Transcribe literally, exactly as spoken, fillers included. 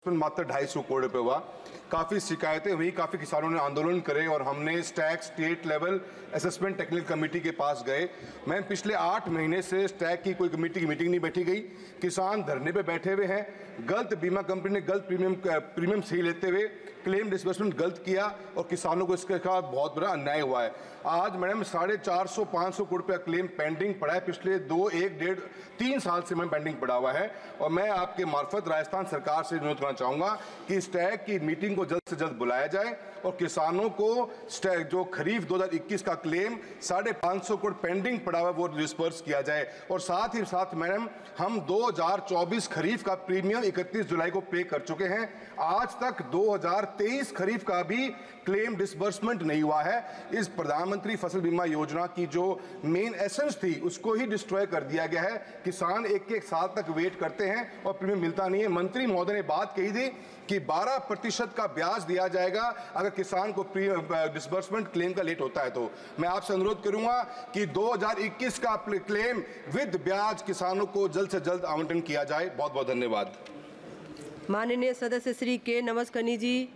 मात्र ढाई सौ करोड़ रुपए हुआ। काफ़ी शिकायतें हुई, काफ़ी किसानों ने आंदोलन करे और हमने stack state level assessment technical committee के पास गए। मैम पिछले आठ महीने से स्टैक की कोई कमेटी की मीटिंग नहीं बैठी गई। किसान धरने पे बैठे हुए हैं। गलत बीमा कंपनी ने गलत प्रीमियम प्रीमियम सही लेते हुए क्लेम डिसबर्समेंट गलत किया और किसानों को इसके साथ बहुत बड़ा अन्याय हुआ है। आज मैडम साढ़े चार सौ पाँच सौ करोड़ रुपया क्लेम पेंडिंग पड़ा है। पिछले दो एक डेढ़ तीन साल से मैं पेंडिंग पड़ा हुआ है और मैं आपके मार्फत राजस्थान सरकार से अनुरोध करना चाहूँगा कि स्टैक की मीटिंग को जल्द से जल्द बुलाया जाए और किसानों को स्टैक जो खरीफ दो हज़ार इक्कीस का क्लेम साढ़े पाँच सौ करोड़ पेंडिंग पड़ा हुआ वो डिस्पर्स किया जाए। और साथ ही साथ मैडम हम दो हज़ार चौबीस खरीफ का प्रीमियम इकतीस जुलाई को पे कर चुके हैं। आज तक दो हज़ार तेईस खरीफ का भी क्लेम डिसबर्समेंट नहीं हुआ है। इस प्रधानमंत्री फसल बीमा योजना की जो मेन एसेंस थी उसको ही डिस्ट्रॉय कर दिया गया है। किसान एक एक साल तक वेट करते हैं और प्रीमियम मिलता नहीं है। मंत्री महोदय ने बात कही थी कि बारह प्रतिशत का ब्याज दिया जाएगा अगर किसान को डिसबर्समेंट क्लेम का लेट होता है। तो मैं आपसे अनुरोध करूंगा कि दो हज़ार इक्कीस का क्लेम विद ब्याज किसानों को जल्द से जल्द आवंटन किया जाए। बहुत बहुत धन्यवाद। माननीय सदस्य श्री के नमस्कनी जी।